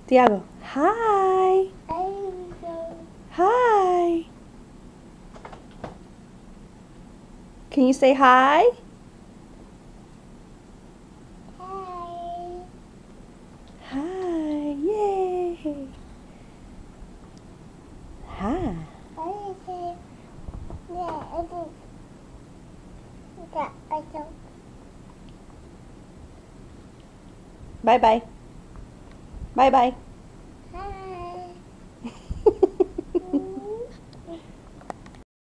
Tiago, hi. Hi. Can you say hi? Hi. Yay. Hi. Bye bye. Bye bye.